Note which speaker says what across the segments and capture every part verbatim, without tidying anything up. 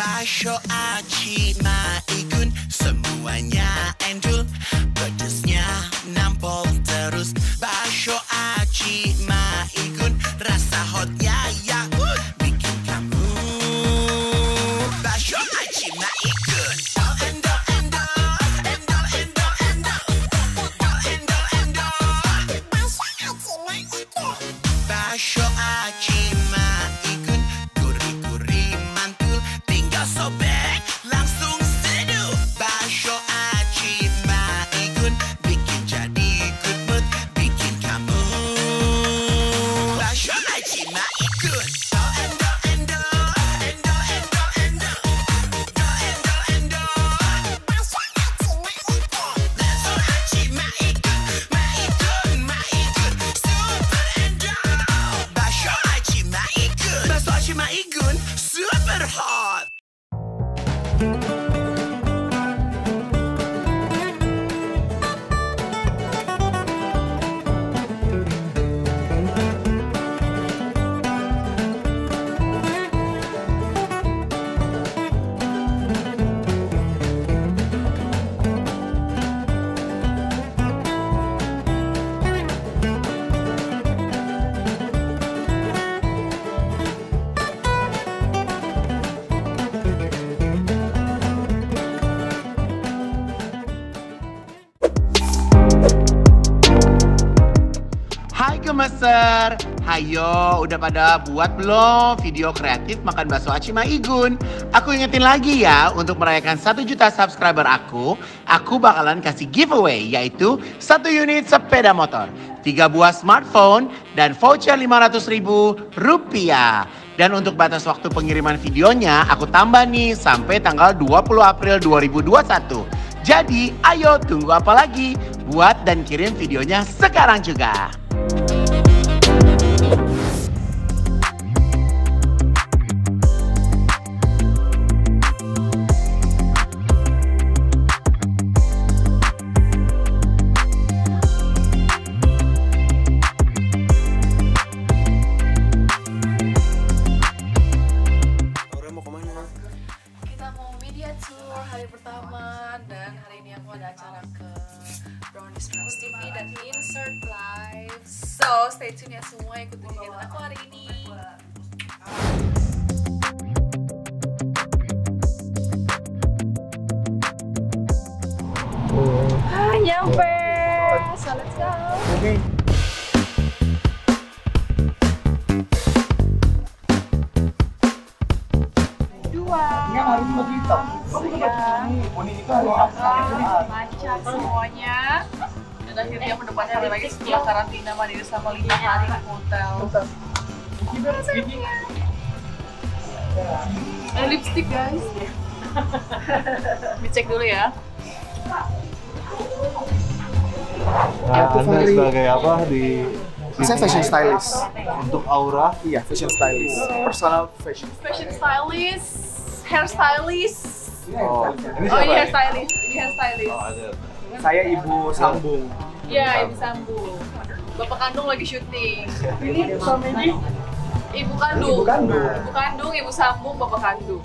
Speaker 1: Basho, aci, maikun, semuanya endul. Pedesnya nampol terus. Basho, aci, maikun, rasa hotnya yakut bikin kamu. Basho, aci, maikun. Endo, endo, endo, endo, endo, endo, endo. Basho, aci, maikun. Basho, aci, maikun, gurih-gurih mantul, tinggal sobek langsung seduh. Basho, aci, maikun, bikin jadi good mood, bikin kamu. Basho, aci, maikun. Endo, endo, endo, endo, endo, endo, endo. Basho, aci, maikun. Basho, aci, maikun, maikun, maikun, super endo. Basho, aci, maikun. Basho, aci, maikun, super hot. Hai Gemeser, hayo udah pada buat belum video kreatif makan bakso aci maigun? Aku ingetin lagi ya, untuk merayakan satu juta subscriber aku, aku bakalan kasih giveaway yaitu satu unit sepeda motor, tiga buah smartphone, dan voucher lima ratus ribu rupiah. Dan untuk batas waktu pengiriman videonya aku tambah nih sampai tanggal dua puluh April dua ribu dua puluh satu. Jadi ayo tunggu apa lagi? Buat dan kirim videonya sekarang juga.
Speaker 2: Kita mau media tour hari pertama dan hari ini aku ada acara ke Brownies Trans T V dan Insert Live. So stay tune ya semua, ikutin kegiatan aku hari ini. Ah, nyampe. So let's go.
Speaker 3: Oke.
Speaker 2: Dua.
Speaker 3: Yang harus begitu.
Speaker 2: Macam semuanya. Dan akhirnya aku dapat hari lagi setelah karantina mandiri sama lima hari di hotel. Ada lipstick guys. Dicek dulu ya.
Speaker 4: Nah, Anda sebagai apa di
Speaker 3: Saya fashion stylist.
Speaker 4: untuk Aura?
Speaker 3: Iya, fashion stylist. Personal fashion.
Speaker 2: Fashion stylist, hair stylist.
Speaker 4: Oh, ini
Speaker 2: Oh
Speaker 4: siapa?
Speaker 2: ini hair stylist, ini hair stylist.
Speaker 4: Oh, ada.
Speaker 3: Saya ibu sambung.
Speaker 2: Iya, ibu sambung. Bapak kandung lagi syuting.
Speaker 3: Ini suaminya
Speaker 2: Ibu kandung.
Speaker 3: Ibu kandung.
Speaker 2: Ibu kandung, ibu sambung, bapak kandung.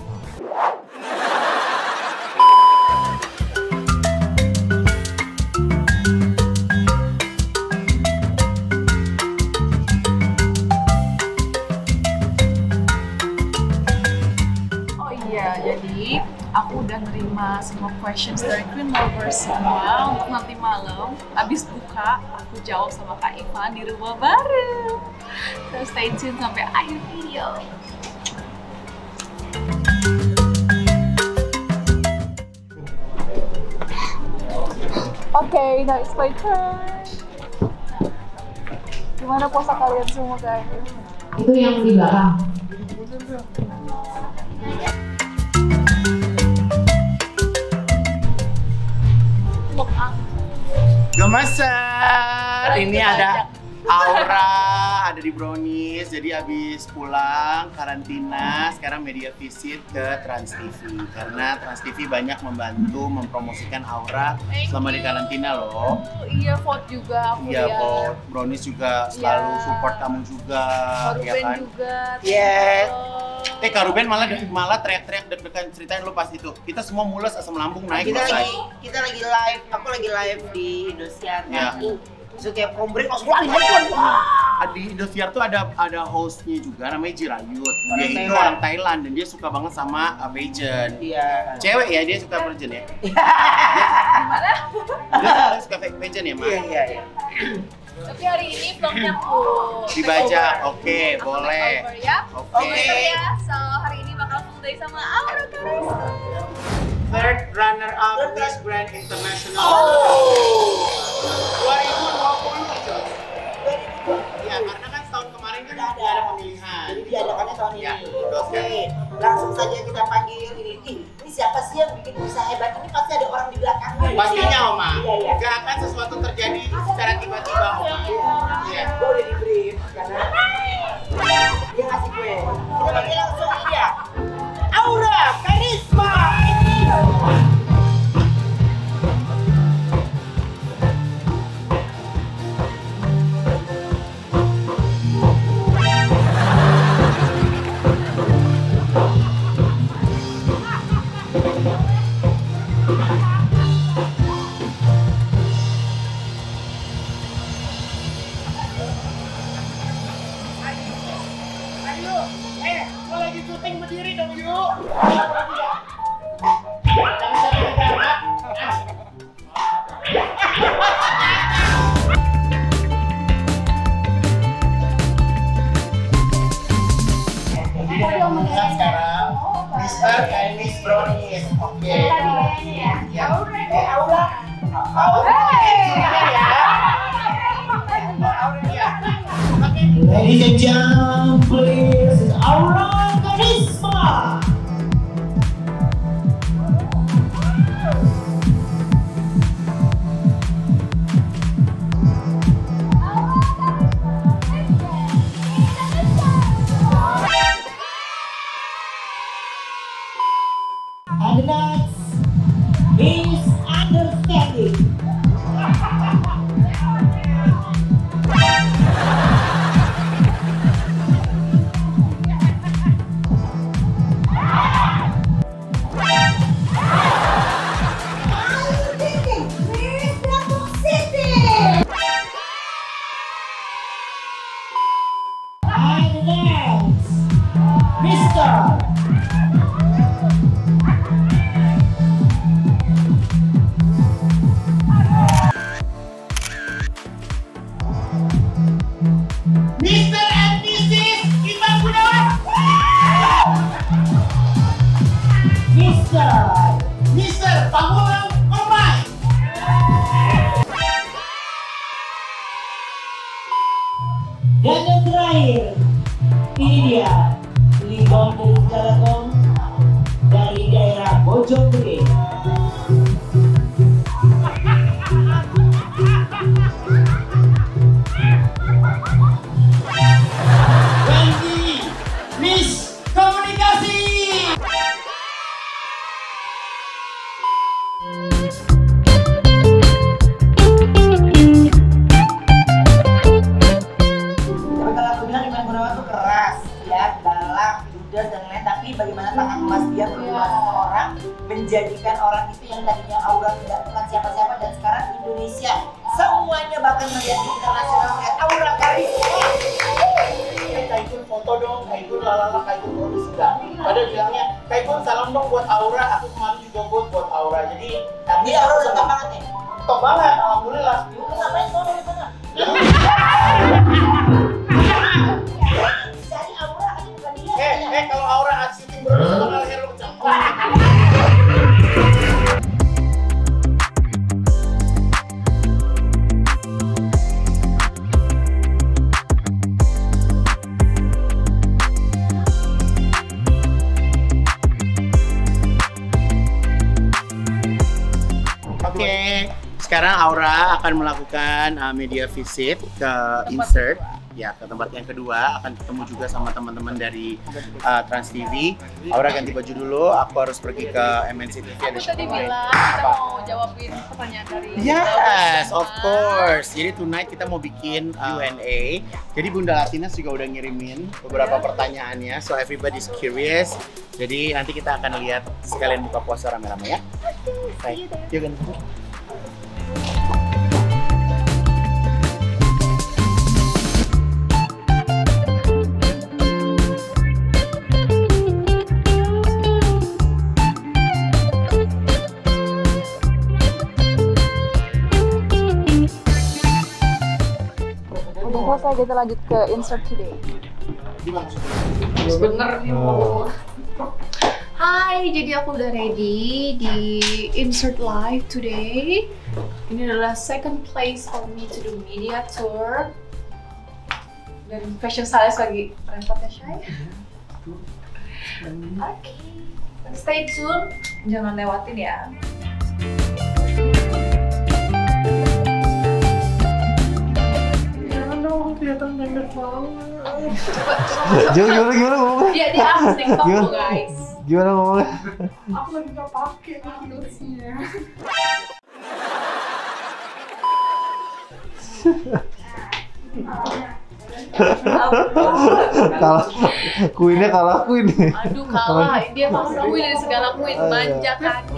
Speaker 2: Oh iya, jadi aku udah nerima semua questions dari Queen Lovers semua untuk nanti malam. Abis buka, aku jawab sama Kak Ivan di rumah baru. So stay tune sampai akhir video. Oke, okay, now it's my turn. Gimana puasa kalian semua guys?
Speaker 5: Itu yang di belakang.
Speaker 1: Gemeser, ini ada Aura, ada di Brownies. Jadi habis pulang karantina, sekarang media visit ke Trans T V karena Trans T V banyak membantu mempromosikan Aura selama di karantina loh.
Speaker 2: Iya, vote juga aku
Speaker 1: Iya,
Speaker 2: lihat.
Speaker 1: Vote. Brownies juga selalu
Speaker 2: Iya.
Speaker 1: support kamu juga,
Speaker 2: Baru
Speaker 1: ya
Speaker 2: band
Speaker 1: kan?
Speaker 2: juga.
Speaker 1: Yes.
Speaker 2: Halo.
Speaker 1: Eh Kak Ruben malah malah teriak-teriak deg-degan, ceritain lu pas itu. Kita semua mules asam lambung naik.
Speaker 6: Kita
Speaker 1: selesai.
Speaker 6: lagi kita lagi live, aku lagi live di Indosiar.
Speaker 1: Ya.
Speaker 6: Aku suka kombrek langsung lari handphone. Wah.
Speaker 1: Di Indosiar tuh ada ada hostnya juga namanya Jirayut. Dia
Speaker 6: Orang
Speaker 1: itu
Speaker 6: Thailand.
Speaker 1: orang Thailand dan dia suka banget sama uh, Pageant.
Speaker 6: Iya.
Speaker 1: Cewek ya, dia suka Pageant ya.
Speaker 2: Gimana?
Speaker 1: Dia suka Pageant ya, Mak?
Speaker 6: Iya iya iya.
Speaker 2: Tapi hari ini vlognya aku
Speaker 1: Dibaca, oke,
Speaker 2: Aku
Speaker 1: boleh.
Speaker 2: take over ya.
Speaker 1: Oke.
Speaker 2: Over ya. So hari ini bakal full day sama Aura Karisma.
Speaker 1: Third runner up Miss Grand International dua ribu dua puluh. Ya, karena kan tahun kemarin kan
Speaker 6: Tidak ada.
Speaker 1: tidak ada pemilihan.
Speaker 6: Jadi diadakannya tahun ini.
Speaker 1: Ya, betul
Speaker 6: Oke,
Speaker 1: sekali.
Speaker 6: langsung saja kita panggil ini. Ih, ini siapa sih yang bikin usaha hebat ini? Pasti ada orang di belakangnya.
Speaker 1: Pastinya Oma,
Speaker 6: Iya iya.
Speaker 1: gak akan sesuatu terjadi secara tiba-tiba Oma. Iya.
Speaker 6: Gue udah di brief karena dia ngasih gue. Kita panggil langsung ini ya. Aura Karisma. Ayo, eh, lo lagi syuting berdiri dong yuk. Jangan sampai negara. Kita sekarang Mister and Miss Brownies. Oke. Ya. Eh, Aura. Aura. Ya. Aura ya. Oke. Ladies and gentlemen, please, Aura Karisma. And next, Miss Understanding. And next, Mister Mister and Missus Iman Gunawan. Mister Mister Pamulang Komai. Dan yang terakhir, ini dia Limon dari Jalatong dari daerah Bojonggede. Wendy, Miss Komunikasi. Tapi kalau aku bilang Iman Gunawan tuh keras, ya, galak, judes dan lain. Tapi bagaimana tangan emas dia berubah seseorang menjadikan orang itu yang tadinya Aura tidak bukan siapa-siapa dan sekarang Indonesia semuanya bahkan melihat di internasional melihat Aura Karisma. Kaikun foto dong, Kaikun lalala, Kaikun produksi enggak. Padahal bilangnya, Kaikun salam dong buat Aura, aku kemarin juga buat buat Aura. Jadi, tapi Aura udah top banget nih. Top banget, alhamdulillah. Lu ngapain sono di sana? Jadi Aura itu bukan dia. Eh, eh kalau Aura syuting berdua sama leher lu cemplak. Oke, sekarang Aura akan melakukan uh, media visit ke insert
Speaker 1: ya ke tempat yang kedua, akan ketemu juga sama teman-teman dari uh, Trans T V. Aura ganti baju dulu, aku harus pergi ke M N C T V. Ada
Speaker 2: Tadi bilang kita mau jawabin pertanyaan dari
Speaker 1: Yes, of course. Jadi tonight kita mau bikin uh, Q and A. Jadi Bunda Latinas juga udah ngirimin beberapa pertanyaannya, so everybody's curious. Jadi nanti kita akan lihat sekalian buka puasa rame-rame ya. Oke, yuk ganti baju.
Speaker 2: Udah selesai, kita lanjut ke insert today. Sebenarnya mau. Hai, jadi aku udah ready di insert live today. Ini adalah second place for me to do media tour. Dan fashion stylist lagi repot ya, Shay? Oke, stay tune, jangan lewatin ya. Kelihatan pendek banget.
Speaker 4: Gimana gimana ngomongnya?
Speaker 2: Dia di atas TikTok tuh guys.
Speaker 4: Gimana ngomongnya?
Speaker 2: Aku lagi nggak pakai heelsnya.
Speaker 4: Kalah, kuinnya kalah kuin.
Speaker 2: Aduh kalah, dia masuk kuin dari segala kuin, manja kaki.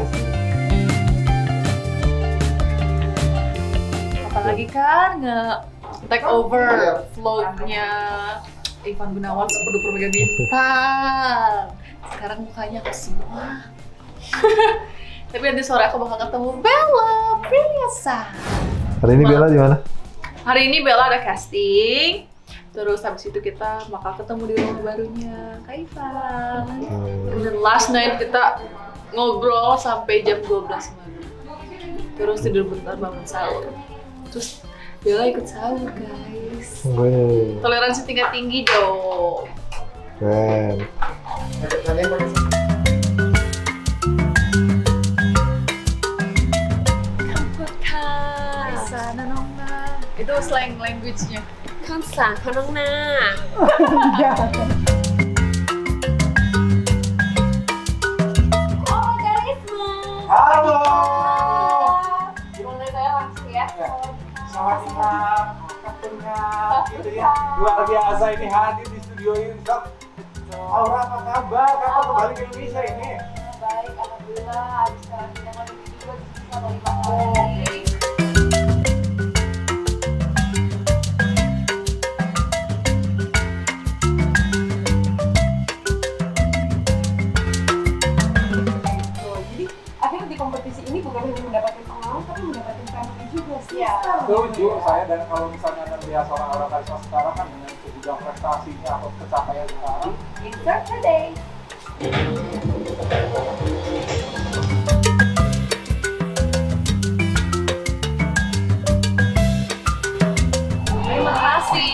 Speaker 2: Apalagi kan nge take over vlognya Ivan Gunawan sepuluh Mega Bintang. Sekarang mukanya aku semua. Tapi nanti sore aku bakal ketemu Bella Priyasa.
Speaker 4: Hari ini Bella di mana?
Speaker 2: Hari ini Bella ada casting. Terus habis itu kita bakal ketemu di rumah barunya Kak Ivan. And then last night kita ngobrol sampai jam dua belas malam. Terus tidur bentar bangun sahur. Terus Bella ikut sahur guys.
Speaker 4: Wih,
Speaker 2: Toleransi tingkat tinggi dong.
Speaker 4: keren.
Speaker 2: Bisa nanongna. Itu slang language-nya.
Speaker 7: Kansa, kanongna. Oh, Karisma.
Speaker 3: Halo.
Speaker 2: Mulai saya langsung ya.
Speaker 3: Sawadee-khap, kaptenghap, gitu ya. Luar biasa ini hadir di studio ini. Aura, apa kabar? Kapan kembali ke Indonesia ini?
Speaker 2: Baik, alhamdulillah. Habis karantina lagi juga bisa balik lagi.
Speaker 7: Di kompetisi ini bukan hanya mendapatkan pengalaman tapi mendapatkan family juga sih.
Speaker 2: Iya.
Speaker 3: Setuju saya, dan kalau misalnya Anda melihat seorang Aura Karisma sekarang kan dengan segudang prestasinya atau pencapaian sekarang.
Speaker 7: Insert today.
Speaker 2: Terima kasih.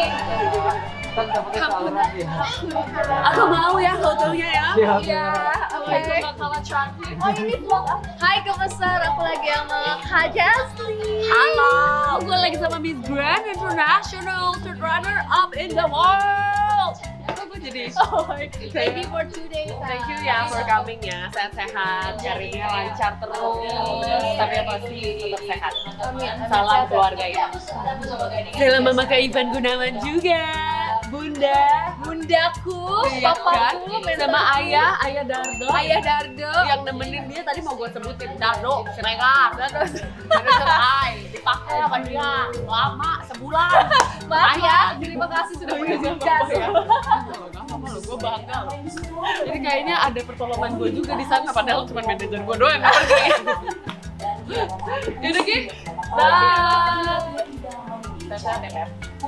Speaker 7: Aku mau ya fotonya ya.
Speaker 2: Iya, oke. Kalah cantik. Oh ini vlog. Hai Kak Besar, aku lagi sama Kak Jasmine.
Speaker 7: Halo, gue lagi sama Miss Grand International Third Runner Up in the World. Kok gue jadi? Oh, thank you for today. Thank you ya for coming ya. Sehat-sehat, carinya lancar terus. Tapi yang pasti tetap sehat. Salam keluarga ya. Salam Mama Kak Ivan Gunawan juga. Bunda, bundaku,
Speaker 2: Iya,
Speaker 7: papaku,
Speaker 2: kan?
Speaker 7: sama ayah, ayah Dardo,
Speaker 2: Ayah Dardo.
Speaker 7: yang nemenin dia tadi mau gue sebutin Dardo, Siregar, terus terus cerai, dipakai sama dia lama sebulan.
Speaker 2: Maaf ya, terima kasih sudah mengizinkan.
Speaker 7: Apa lo, gue bangga loh. Jadi kayaknya ada pertolongan gue juga di sana, padahal cuma manajer gue doang yang pergi. Yaudah Ki, dah. Sehat-sehat ya,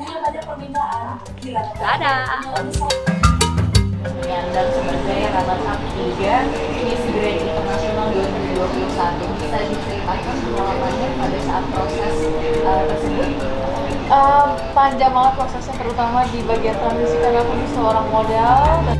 Speaker 7: dadah.
Speaker 8: Dan sebagai Rana Saktiga Miss Grand International dua ribu dua puluh satu, bisa diceritakan pengalamannya pada saat proses uh, tersebut?
Speaker 2: Uh, panjang banget prosesnya, terutama di bagian transisi karena aku ini seorang model dan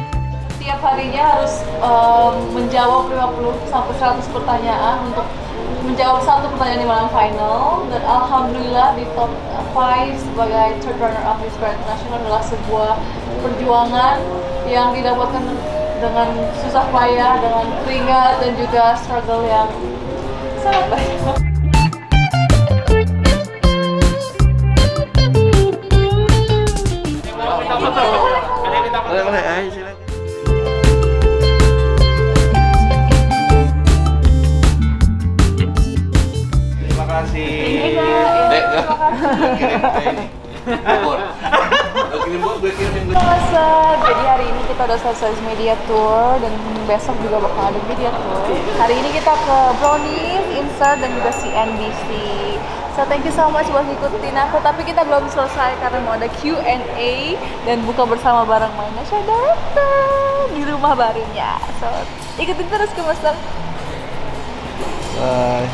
Speaker 2: tiap harinya harus um, menjawab lima puluh sampai seratus pertanyaan untuk menjawab satu pertanyaan di malam final, dan alhamdulillah di top lima sebagai third runner up Miss Grand International adalah sebuah perjuangan yang didapatkan dengan susah payah, dengan keringat dan juga struggle yang sangat baik.
Speaker 3: Boleh, boleh, ayo silakan. Terima kasih.
Speaker 1: Dek, kirim ke ini. Bor. Lo kirim bor, gue kirimin gue.
Speaker 2: Masa, jadi hari ini kita udah selesai media tour dan besok juga bakal ada media tour. Hari ini kita ke Brownies, Insert dan juga C N B C. So thank you so much buat ngikutin aku, tapi kita belum selesai karena mau ada Q and A dan buka bersama bareng Maynasha datang di rumah barunya. So ikutin terus ke Master.
Speaker 3: Bye.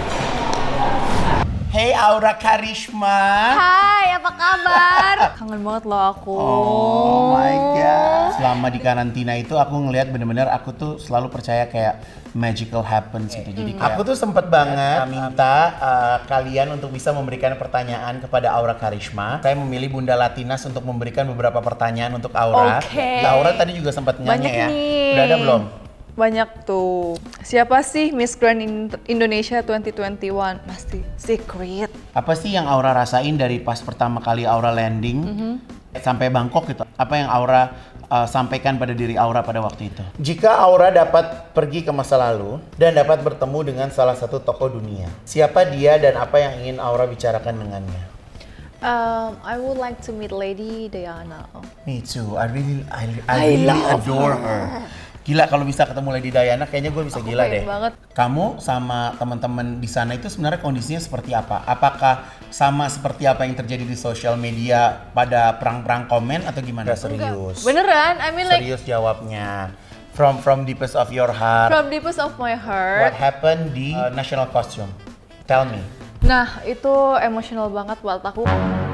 Speaker 1: Hey Aura Karishma.
Speaker 2: Hai, apa kabar? Kangen banget loh aku.
Speaker 1: Oh my god. Selama di karantina itu aku ngelihat bener-bener aku tuh selalu percaya kayak magical happens gitu. Jadi kayak aku tuh sempet banget minta uh, kalian untuk bisa memberikan pertanyaan kepada Aura Karishma. Saya memilih Bunda Latinas untuk memberikan beberapa pertanyaan untuk Aura.
Speaker 2: Oke.
Speaker 1: Nah, Aura tadi juga sempat nanya
Speaker 2: Banyak
Speaker 1: ya.
Speaker 2: nih.
Speaker 1: Udah ada belum?
Speaker 2: Banyak tuh. Siapa sih Miss Grand Indonesia dua ribu dua puluh satu? Pasti secret.
Speaker 1: Apa sih yang Aura rasain dari pas pertama kali Aura landing mm-hmm. sampai Bangkok gitu? Apa yang Aura uh, sampaikan pada diri Aura pada waktu itu? Jika Aura dapat pergi ke masa lalu dan dapat bertemu dengan salah satu tokoh dunia, siapa dia dan apa yang ingin Aura bicarakan dengannya?
Speaker 2: Um, I would like to meet Lady Diana.
Speaker 1: Me too. I really, I, I really adore her. Gila kalau bisa ketemu Lady Diana, kayaknya gue bisa
Speaker 2: Aku
Speaker 1: gila
Speaker 2: pengen
Speaker 1: deh.
Speaker 2: banget.
Speaker 1: Kamu sama teman-teman di sana itu sebenarnya kondisinya seperti apa? Apakah sama seperti apa yang terjadi di sosial media pada perang-perang komen atau gimana? Serius.
Speaker 2: Beneran? I mean like
Speaker 1: Serius jawabnya. From from deepest of your heart.
Speaker 2: from deepest of my
Speaker 1: What
Speaker 2: heart.
Speaker 1: happened di uh, national costume? Tell me.
Speaker 2: Nah, itu emosional banget buat aku.